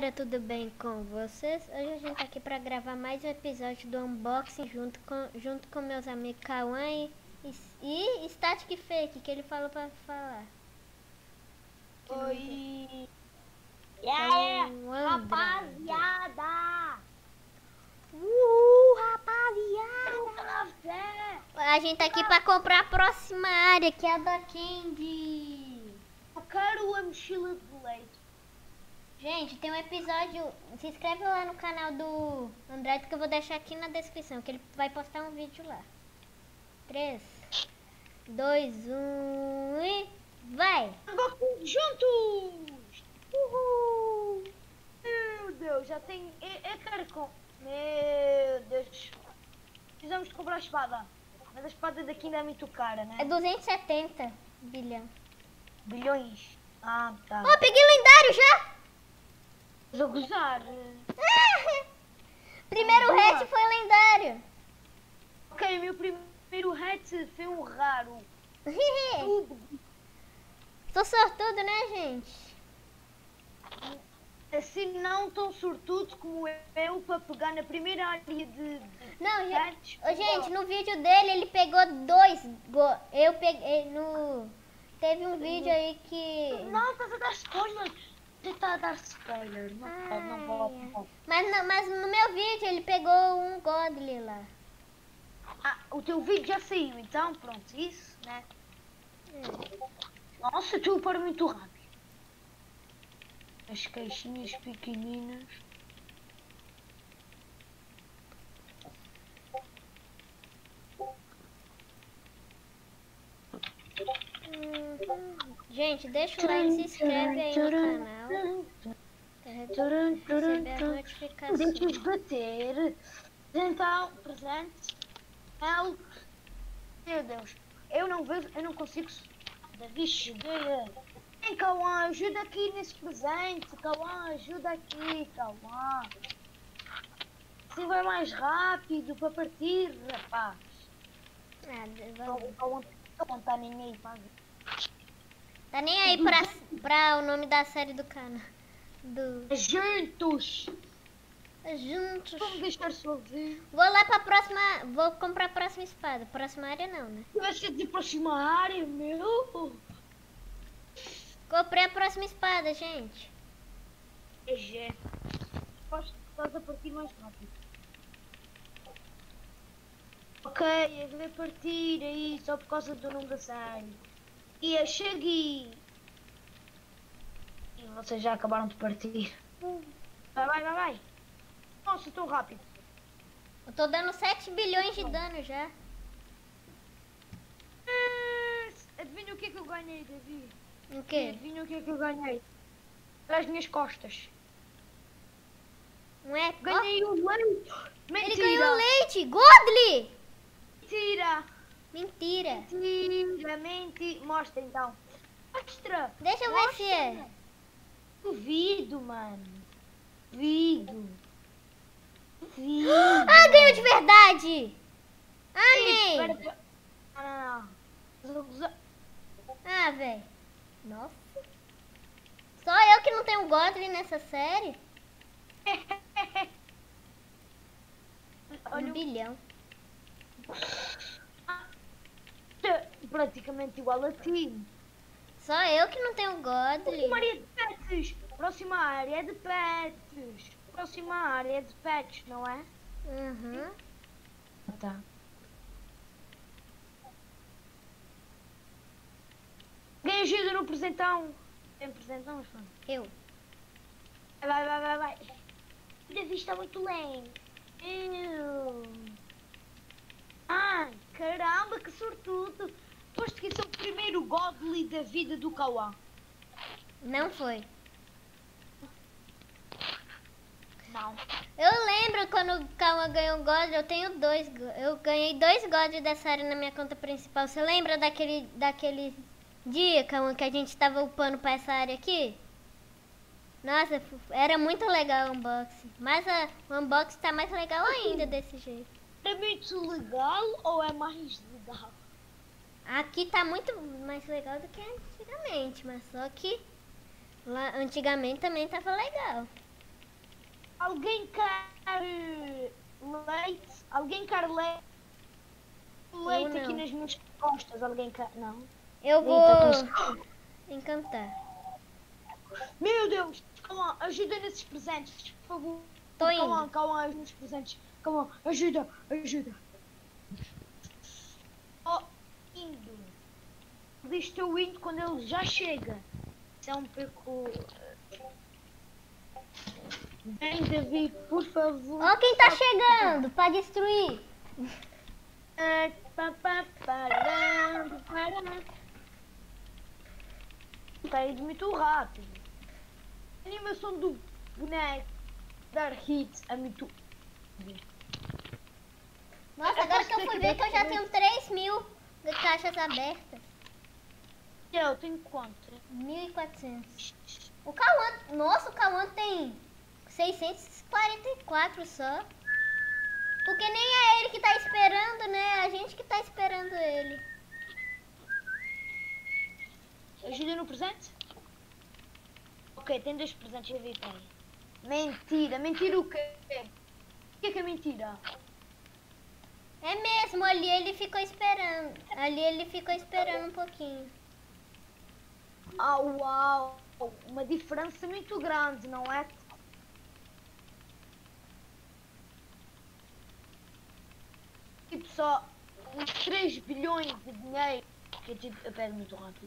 galera, tudo bem com vocês? Hoje a gente tá aqui pra gravar mais um episódio do unboxing junto com meus amigos Kawan e Static Fake, que ele falou pra falar. Oi! E aí, rapaziada! Rapaziada! A gente tá aqui pra comprar a próxima área, que é a da Candy. Eu quero a mochila de leite. Gente, tem um episódio, se inscreve lá no canal do Andrade que eu vou deixar aqui na descrição, que ele vai postar um vídeo lá. 3, 2, 1 e vai! Juntos! Uhul! Meu Deus, já tem... Eu quero com... Meu Deus. Precisamos de comprar a espada. Mas a espada daqui ainda é muito cara, né? É 270 bilhão. Bilhões. Ah, tá. Oh, peguei lendário já! Vou gozar. Primeiro hatch foi lendário. Ok, meu primeiro hatch foi um raro. Sou sortudo, né, gente? Assim não tão sortudo como eu para pegar na primeira área de Não, hatch. gente, no vídeo dele ele pegou 2. Eu peguei no... Teve um vídeo aí que... Não, estás a dar spoiler. Você está a dar spoiler. Não pode. Mas no meu vídeo ele pegou um Godly lá. Ah, o teu vídeo já saiu, então pronto, isso, né? Nossa, tu para muito rápido. As caixinhas pequeninas. Gente, deixa o like, se inscreve aí no canal. Receber as notificações. Deixa-os bater. Então, presente. Meu Deus, eu não vejo, eu não consigo. Vixe, vem, Kawan, ajuda aqui nesse presente. Kawan, ajuda aqui, Kawan. Assim vai mais rápido para partir, rapaz. Não tá nem aí, pá. Tá nem aí pra o nome da série do canal. Juntos. Juntos. Vamos deixar sozinho. Vou lá pra próxima. Vou comprar a próxima espada. Próxima área não, né? Vai ser de próxima área, meu. Comprei a próxima espada, gente. GG. Posso estás a partir mais rápido. Ok, eu vou partir aí só por causa do nome da série. E eu cheguei. E vocês já acabaram de partir. Vai. Nossa, tão rápido. Eu tô dando 7 bilhões de dano já. Adivinha o que é que eu ganhei, Davi? O quê? Adivinha o que é que eu ganhei? As minhas costas. Não é? Ganhei um leite. Ele ganhou leite! Godly! Mentira. Mentira! Mostra então. Mostra! Deixa eu ver se é. Duvido, mano. Duvido. Ah, ganhou de verdade! Amém! Não. Ah, velho. Nossa. Só eu que não tenho Godly nessa série? Olha, 1 bilhão. praticamente igual a ti. Só eu que não tenho Godly. Próxima área de pets. Próxima área de pets, não é? Uhum. Tá. Quem ajuda no presentão? Tem presentão, João? Eu. Vai. O Davi está muito lento. Ai, caramba, que sortudo. Posto que esse é o primeiro Godly da vida do Kawan. Não foi. Não. Eu lembro quando o Kawan ganhou o God, eu tenho 2. Eu ganhei 2 God dessa área na minha conta principal. Você lembra daquele dia, Kawan, que a gente tava upando pra essa área aqui? Nossa, era muito legal o unboxing. Mas o unboxing tá mais legal ainda desse jeito. É muito legal ou é mais legal? Aqui tá muito mais legal do que antigamente, mas só que lá antigamente também tava legal. Alguém quer leite? Alguém quer leite? Leite aqui não. nas minhas costas. Alguém quer? Não. Eu vou Eita, encantar. meu Deus! Calma, ajuda nesses presentes, por favor. Tô indo. Calma, nos presentes. Calma, ajuda. Oh, indo. Estou indo quando ele já chega. Isso é um pouco... Vem, David, por favor. Ó quem tá chegando pra destruir. Está indo muito rápido. A animação do boneco dar hits é muito... Nossa, agora que eu fui ver que eu já tenho 3.000 de caixas abertas. Eu tenho quanto? 1.400. O Cauã, nossa, o Cauã tem 644 só. Porque nem é ele que tá esperando, né? É a gente que tá esperando ele. Ajuda no presente? Ok, tem 2 presentes, eu vi bem. Mentira o quê? O que é mentira? É mesmo, ali ele ficou esperando. Ali ele ficou esperando um pouquinho. Ah, uau! Uma diferença muito grande, não é? Tipo só uns 3 bilhões de dinheiro. Que eu pego muito rápido.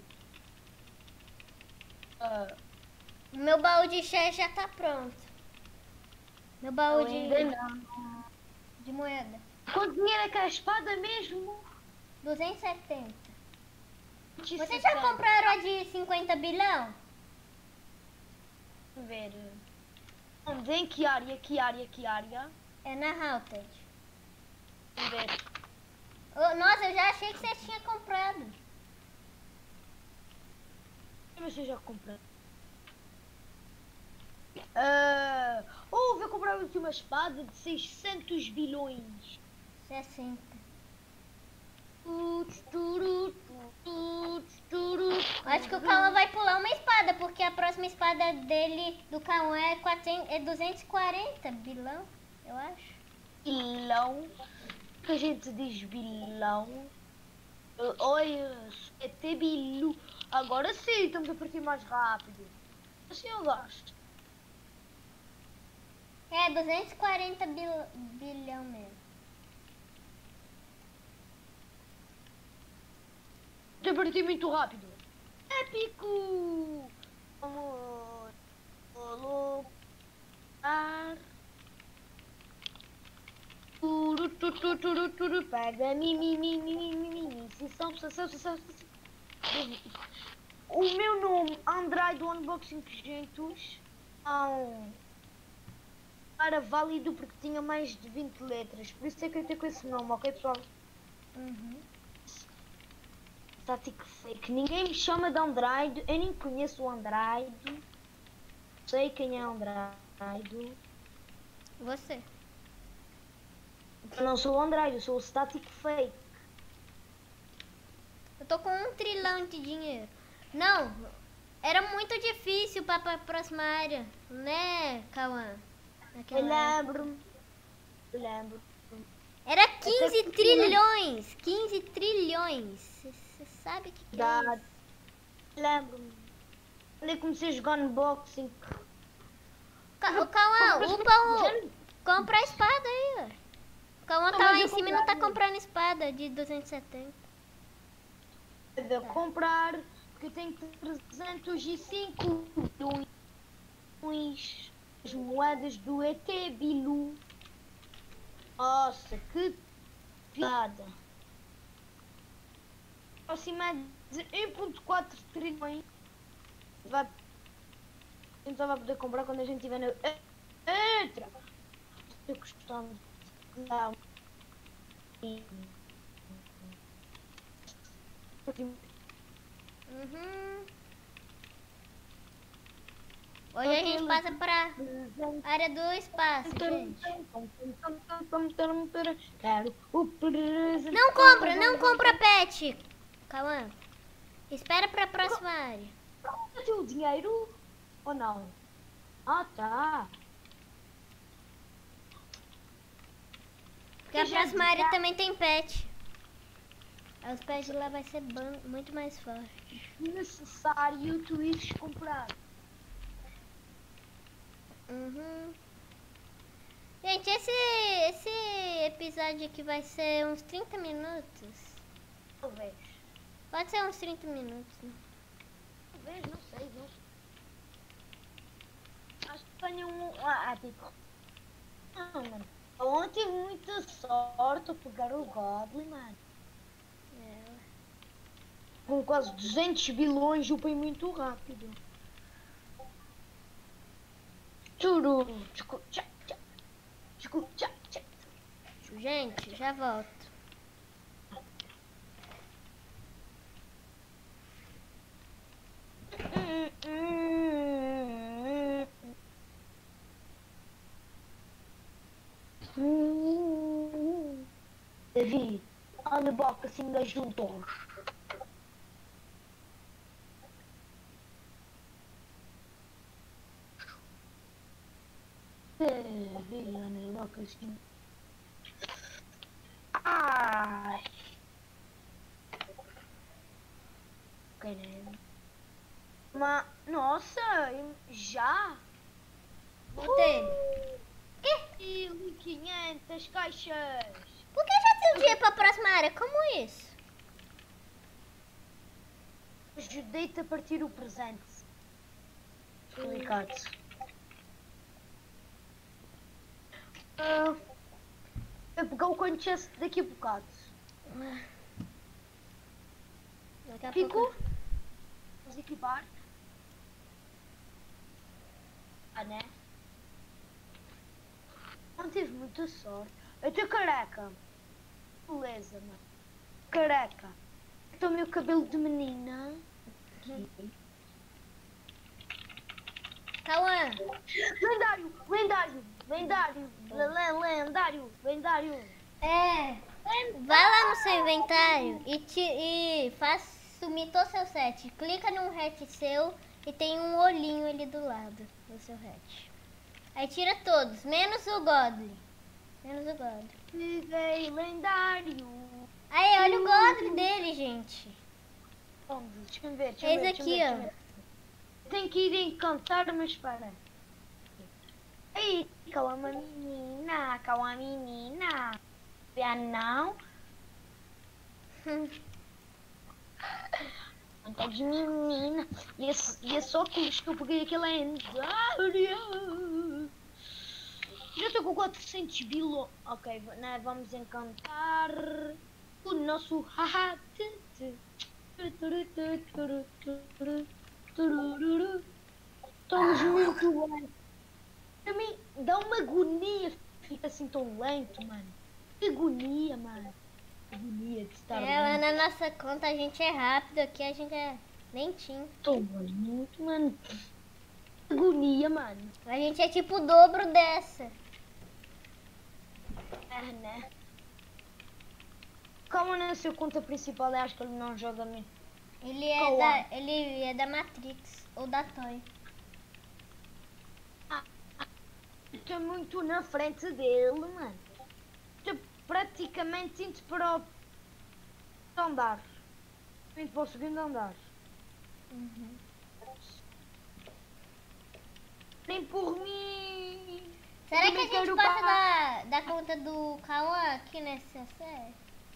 O meu baú de chá já tá pronto. Meu baú Eu ainda não. de moeda. Quanto dinheiro é que é a espada mesmo? 270. Vocês 270. já compraram a de 50 bilhão? Vamos ver. Onde? Em que área? Que área? É na Halted. Vamos ver. Nossa, eu já achei que vocês tinham comprado. Você já comprou? Vou comprar aqui uma espada de 600 bilhões. 60. Acho que o Cauã vai pular uma espada, porque a próxima espada dele, do Cauã, é 240 bilhão, eu acho. Bilhão? Que a gente diz bilhão? Olha, é ter bilu. Agora sim, estamos a partir mais rápido. Assim eu gosto. É, 240 bilhão mesmo. Estou a partir muito rápido. Épico! Vamos colocar... Pega o meu nome, Andrei do Unboxing 500, era válido porque tinha mais de 20 letras, por isso é que eu tenho com esse nome, ok pessoal? Static Fake, ninguém me chama de Andrade, eu nem conheço o Andrade, sei quem é Andrade. Você. Eu não sou o Andrade, eu sou o Static Fake. Eu tô com 1 trilhão de dinheiro. Não, era muito difícil para a próxima área, né, Cauã? Eu lembro. Era 15 trilhões, 15 trilhões. Você sabe o que é isso? Lembro-me. Quando eu comecei a jogar unboxing. O Cauã, upa, compra a espada aí, ó. O Cauã tá lá em cima e não tá comprando espada de 270. Eu vou comprar, porque eu tenho 305 milhões as moedas do ET Bilu. Nossa, que piada. Aproximadamente de 1.4 trilhões. A gente só vai poder comprar quando a gente tiver no... Entra! Eu gostava de dar Hoje a gente passa pra área do espaço, gente. Não compra pet, Cauã. Espera pra próxima área. Tem o dinheiro ou não? Ah, tá. Porque a próxima área também tem pet. Aí os pets de lá vai ser muito mais forte. Necessário tu ires comprar. Uhum. Gente, esse episódio aqui vai ser uns 30 minutos. Talvez. Pode ser uns 30 minutos, né? Talvez, não sei, não sei. Acho que tenho um... tipo... Não, mano. Ontem tive muita sorte a pegar o Godly, mano. É. Com quase 200 bilhões, eu fui muito rápido. Chururu. Gente, já volto. David, anda boca assim das juntos. David, anda boca assim. Ai. Caramba. Mas, nossa, já? Voltei. E 1.500 caixas. Por que já tem dia pra próxima área? Como isso? Ajudei-te a partir o presente. Explicado. Eu pegar o conchest daqui a bocado. Daqui a Pico? pouco. Vamos equipar. Né? Não tive muita sorte. Eu estou careca. Beleza, mano. Careca. Estou meu cabelo de menina. Cauã, Lendário. vai lá no seu inventário e faz sumir todo o seu set. Clica num hat seu e tem um olhinho ali do lado do seu hat. Aí tira todos, menos o Godly. Virei lendário. Aí, olha o Godly dele, gente. Onde? Deixa-me ver. Esse aqui, ó. Tem que ir encantar, mas espera. Ei, calma menina. Já não? Não tá de menina. E esse óculos que eu peguei aquele é lendário. Já estou com 400 bilhões. Ok, né, vamos encantar o nosso haha. Estamos muito bem. Para mim dá uma agonia fica assim tão lento, mano. Que agonia, mano. Agonia de estar Lá lento. na nossa conta a gente é rápido, aqui a gente é lentinho. Tô muito, mano. Agonia, mano. A gente é tipo o dobro dessa. É, né? Como na sua conta principal, eu acho que ele não joga mesmo. Ele é da Matrix ou da Toy. Estou muito na frente dele, mano. Estou praticamente indo para o andar. Indo para o segundo andar. Uhum. Nem por mim. Será Eu que a também gente quero passa da conta do Cauã aqui nessa série?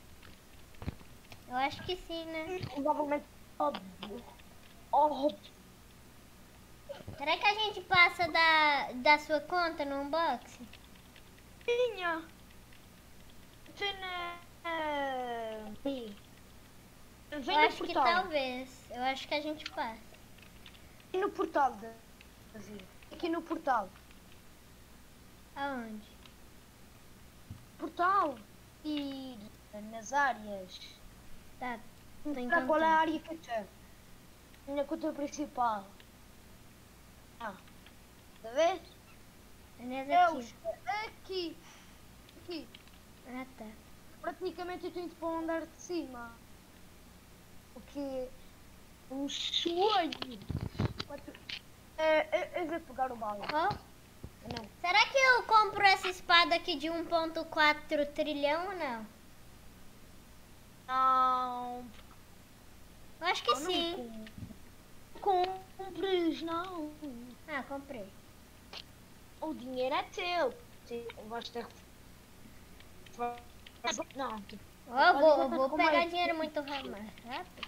Eu acho que sim, né? Provavelmente óbvio. Óbvio. Será que a gente passa da sua conta no unboxing? Tinha. Cena. Vem Eu no acho que portal. talvez. Eu acho que a gente passa. Aqui no portal, Brasil. Aqui no portal. Aonde? Portal. E nas áreas. Tá. Tô Para encontrando. qual é a área que eu tenho? Na conta principal. Tá vendo? É nessa Eu aqui. estou aqui. Aqui. Ah, tá. Praticamente eu tenho de ir para o andar de cima. O que é um sonho. Eu vou pegar o bala. Ó, Não. Será que eu compro essa espada aqui de 1,4 trilhão ou não? Não. Eu acho que sim. Compres, não. Ah, comprei. O dinheiro é teu. Vais ter que... Não. Eu vou pegar dinheiro muito mais rápido.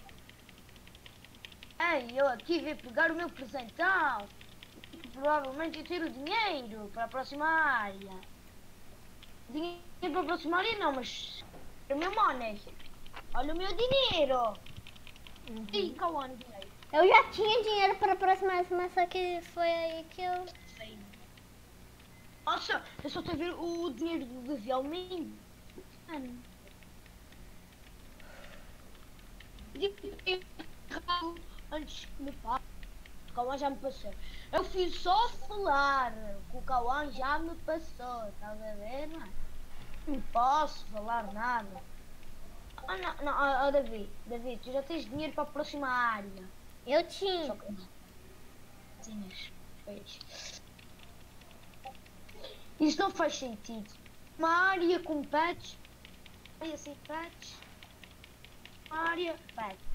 Ei, eu aqui vim pegar o meu presentão. Provavelmente eu tiro dinheiro para a próxima área. Dinheiro para a próxima área não, mas... O meu money. Olha o meu dinheiro. E Cauã, dinheiro. Eu já tinha dinheiro para a próxima, mas só que foi aí que eu... Nossa, eu só estou a ver o dinheiro do Davi Almeida. Mano. Antes que me passe. O Cauã já me passou. Eu fiz só falar. O Cauã já me passou. Estás a ver, não é? Não posso falar nada. Não, Davi, tu já tens dinheiro para a próxima área. Eu tinha. Só que não. Tinhas. Fez. Isso não faz sentido. Uma área com pets, área sem pets, uma área pets.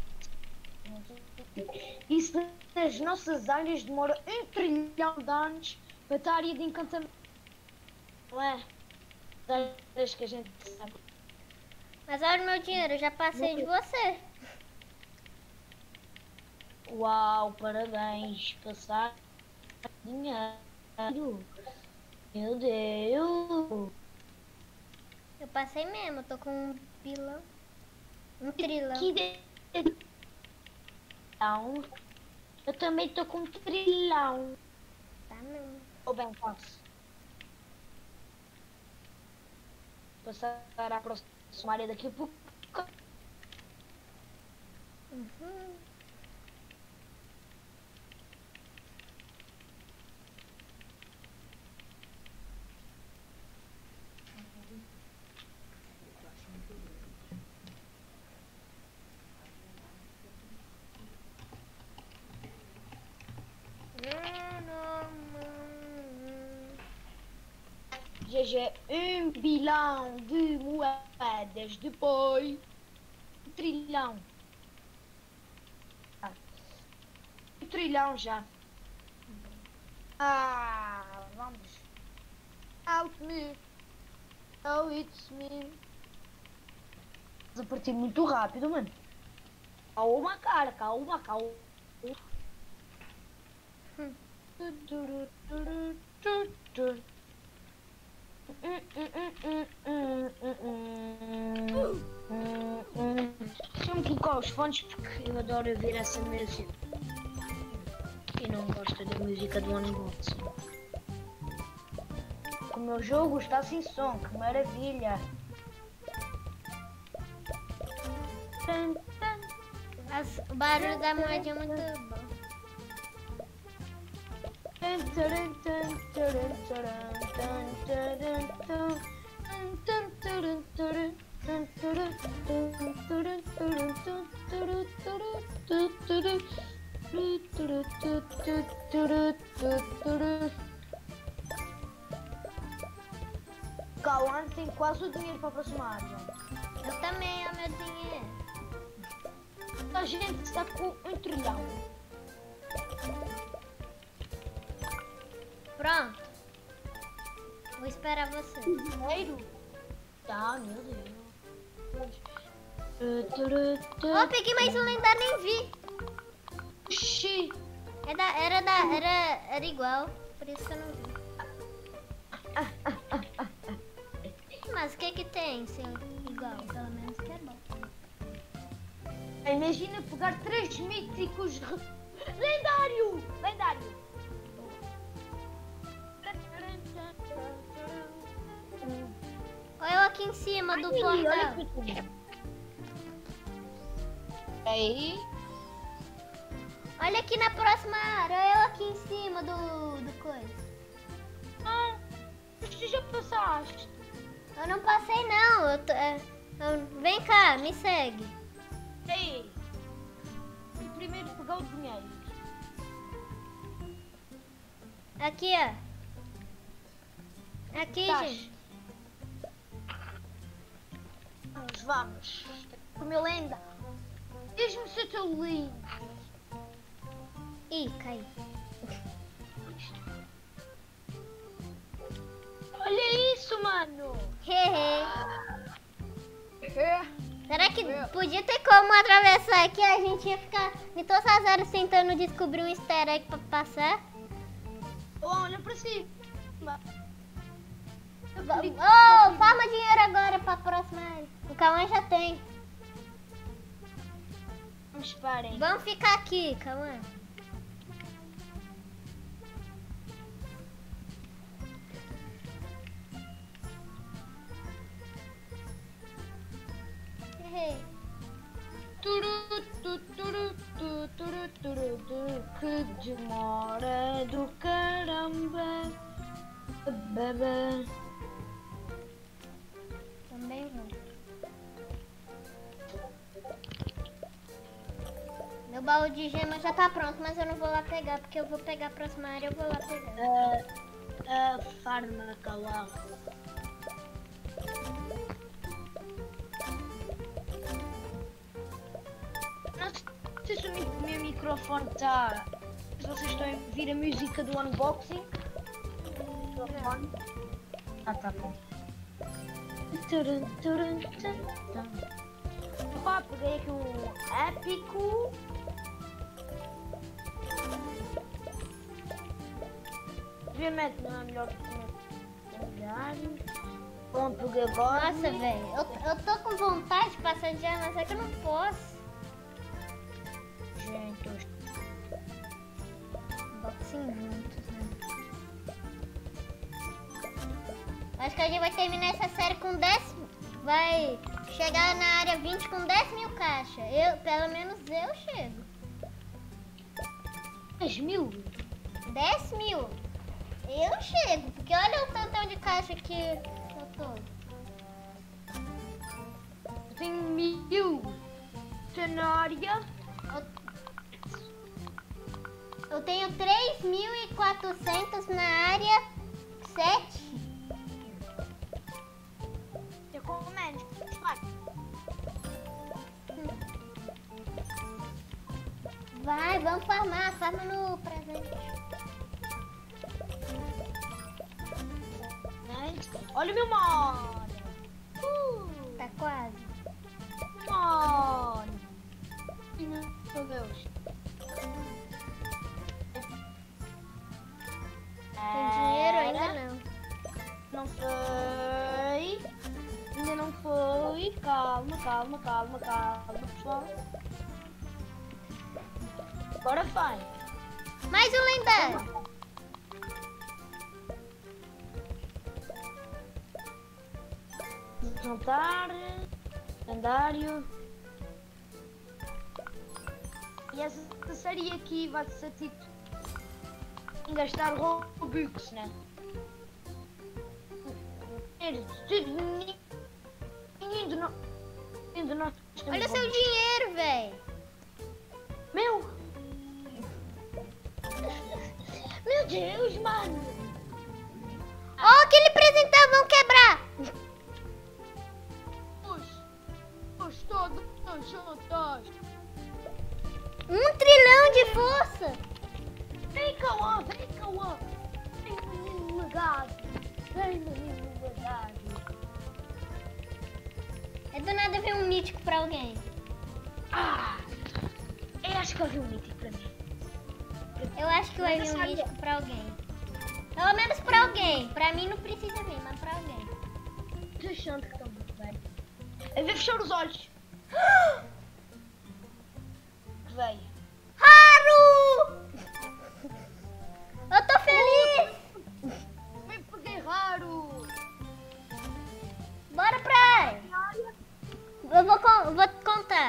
Isso nas nossas áreas demora 1 trilhão de anos para a área de encantamento. Não é? Das que a gente sabe. Mas olha o meu dinheiro, eu já passei de você. Uau, parabéns. Passar dinheiro. Meu Deus. Eu passei mesmo, eu tô com um bilhão. Um trilhão. Que eu também tô com 1 trilhão. Tá não. Ou bem, posso. Passar à próxima área daqui a pouco. Uhum. GG, 1 bilhão de moedas depois. 1 trilhão. 1 trilhão já. Vamos. Help me. Oh, it's me. Estás a partir muito rápido, mano. Calma, cara. Calma. Deixa-me colocar os fones porque eu adoro ouvir essa música. Quem não gosta da música do unboxing? O meu jogo está sem som, que maravilha! O barulho da moeda é muito bom. Cauã tem quase o dinheiro para aproximar, gente. Eu também, é o meu dinheiro. A gente está com 1 trilhão. Pronto. Vou esperar você. Dinheiro? Tá, meu Deus. Oh, peguei mais um lendário, nem vi. Xi. Era igual, por isso que eu não vi. Mas o que tem se é igual? Pelo menos que é bom. Imagina pegar 3 míticos. Lendário! Olha eu aqui em cima do portal. Aí. Olha aqui na próxima área, olha eu aqui em cima do coisa. Tu já passaste. Eu não passei não, vem cá, me segue. Ei. Primeiro pegar o dinheiro. Aqui, ó. Aqui, Estás? gente. Vamos. Meu lenda. Diz-me se eu estou lindo. Ih, cai. Olha isso, mano. Hehe. Será que podia ter como atravessar aqui? A gente ia ficar de todas as horas tentando descobrir um easter egg pra passar. Olha pra cima. Oh, farma dinheiro agora pra próxima área. O Cauã já tem. Vamos, parem. Vamos ficar aqui, Cauã. Hehe. Que demora do caramba. Bebê. Também vou. Meu baú de gema já tá pronto, mas eu não vou lá pegar, porque eu vou pegar a próxima área, eu vou lá pegar. Farma Cauã. Não sei se o meu microfone está. Se vocês estão a ouvir a música do unboxing. Microfone. Ah, tá bom. Opa, peguei aqui um épico. Obviamente não é melhor que o meu. Vamos pegar agora. Nossa, velho, eu tô com vontade de passar de ar, mas é que eu não posso. Gente, Unboxing juntos, né? Acho que a gente vai terminar essa série com 10... Vai chegar na área 20 com 10 mil caixas. Pelo menos eu chego. 10 mil? 10 mil. Eu chego, porque olha o tantão de caixa que eu tô. Eu tenho 1000 cenária. Eu tenho 3.400 na área 7. Eu como menos. Vai. Vai, vamos farmar. Farma no presente. Olha o meu mono. Tá quase. Mono. Meu Deus. Tem dinheiro ainda não. Não foi. Ainda não foi. Calma, calma, calma, calma, pessoal. Agora vai. Mais um lendário. Jantar. Lendário. E essa série aqui vai ser tipo em gastar Robux, né? Ninguém de nós. Olha seu dinheiro, velho. Meu! Meu Deus, mano! Ó, aquele presentão, vamos quebrar. Os todos juntos! 1 trilhão de força. Vem, Cauã! Vem, Cauã! Vem, menino legado! Vem, menino legado! É do nada ver um mítico pra alguém. Ah! Eu acho que eu vi um mítico pra mim. Eu acho que vai vir um mítico pra alguém. Pelo menos pra alguém. Pra mim não precisa vir, mas pra alguém. Tô achando que tá muito velho. Eu vou fechar os olhos. Veio. Haru! Eu tô feliz! Vem peguei raro! Bora pra área. Eu vou contar.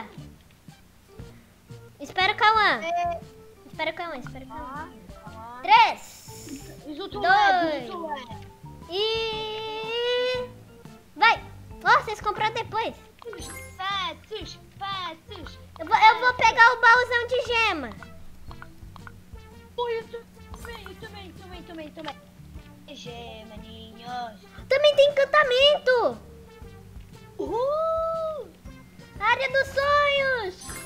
Espera o Cauã. Espera o Cauã, espera o Cauã. 3, 2 e... Vai! Ó, vocês compraram depois. Patos. Eu vou pegar o baúzão de gema. Oi, eu também. Gema, maninho. Senhor. Também tem encantamento. Uhul! Área dos sonhos.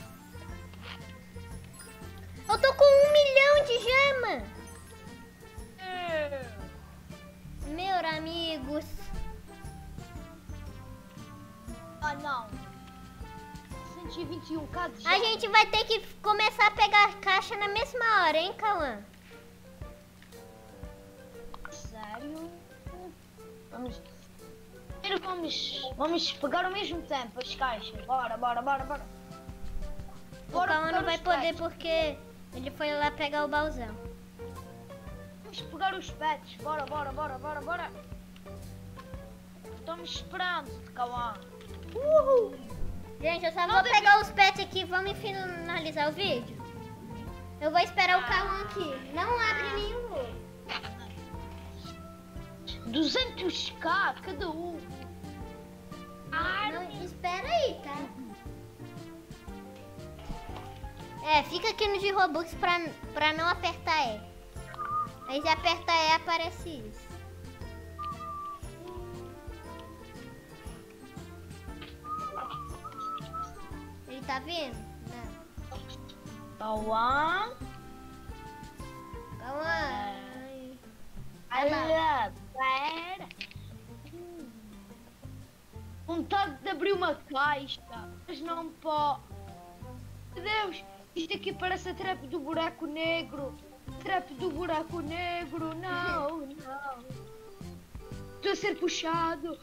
Eu tô com 1 milhão de gema. Meus amigos. Ah, não. 121k de A gema. gente vai ter que começar a pegar caixa na mesma hora, hein, Cauã? Sério? Vamos pegar ao mesmo tempo as caixas. Bora. O Cauã não vai poder porque ele foi lá pegar o baúzão. Vamos pegar os pets. Bora. Estamos esperando, Cauã. Uhul! Gente, eu só vou pegar os pets aqui. Vamos finalizar o vídeo? Eu vou esperar o Cauã aqui. Não abre nenhum outro. 200k cada um. Não, espera aí, tá? Fica aqui no de Robux pra não apertar E. Aí se apertar E aparece isso. Ele tá vendo? Não. Cauã. Olha, pera. Vontade de abrir uma caixa, mas não pode. Meu Deus, isto aqui parece a trap do buraco negro. Trap do buraco negro, não. Estou a ser puxado.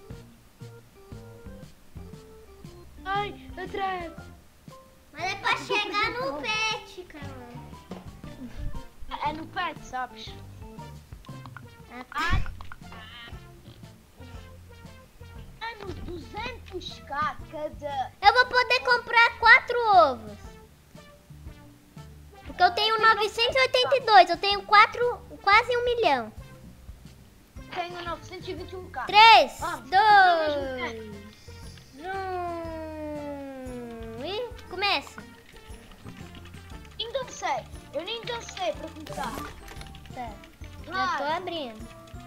Ai, a trap. Mas é pra chegar no pet, cara. É no pet, sabes? Ai. Mano, 200k cada. Eu vou poder comprar 4 ovos. Porque eu tenho 982, eu tenho quase 1 milhão. Tenho 921k. 3, Vamos, 2, 1 e começa. Nem dancei, eu nem dancei para começar. Tá, já tô abrindo.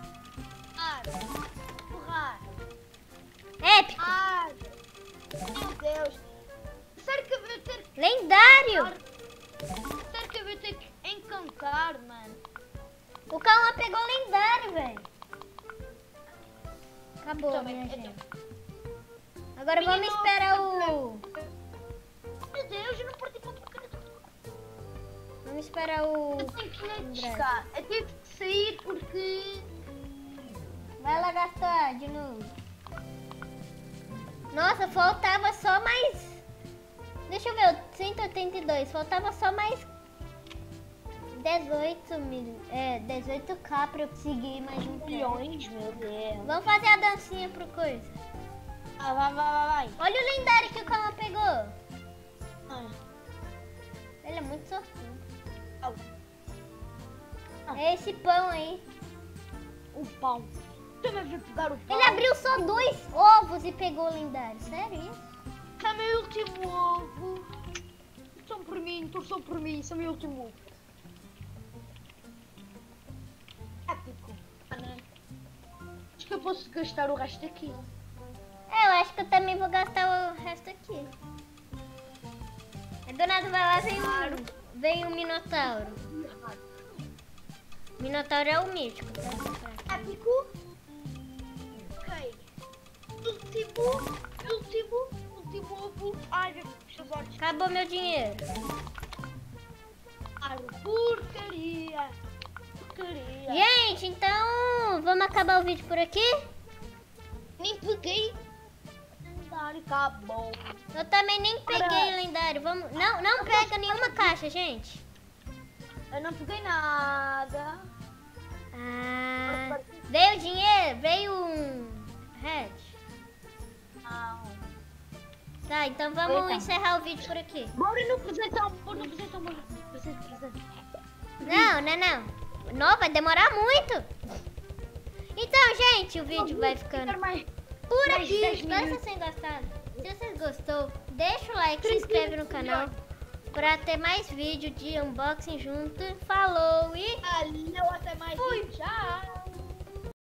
Empurrar. Épico. Meu Deus. Sério que eu vou ter que... Lendário. Sério que eu vou ter que encantar, mano. O Cauã pegou lendário, velho. Acabou, Também, minha gente. Agora vamos esperar o... Meu Deus, eu não perdi ponto. Vamos esperar o... Eu tenho 500k. Eu tive que sair porque... Vai lá gastar de novo. Nossa, faltava só mais... Deixa eu ver, 182. Faltava só mais 18k pra eu conseguir mais um milhões, meu Deus. Vamos fazer a dancinha pro coisa. Vai. Olha o lendário que o Cauã pegou. Ele é muito sortudo. É esse pão aí. O pão. Também vou pegar o pão. Ele abriu só 2 ovos e pegou o lendário. Sério isso? Esse é meu último ovo. Torçam por mim, esse é meu último ovo. Épico. Acho que eu posso gastar o resto aqui. Eu acho que eu também vou gastar o resto aqui. Aí do nada vai lá, vem um Minotauro. Minotauro é o mítico, tá? Épico. Ok. Último ovo. Ai, meu Deus. Acabou meu dinheiro. Porcaria. Gente, então vamos acabar o vídeo por aqui? Nem peguei. Lendário, acabou. Eu também nem peguei lendário. Vamos... Não pega nenhuma caixa, gente. Eu não peguei nada. Veio dinheiro? Veio um red? Não. Tá, então vamos encerrar o vídeo por aqui. Bora no presentão. Presente. Não. Não, vai demorar muito. Então, gente, o vídeo vai ficando por aqui. Espero que vocês tenham gostado. Se vocês gostou, deixa o like, se inscreve no canal para ter mais vídeo de unboxing junto. Falou e... Valeu, até mais. Fui. Tchau.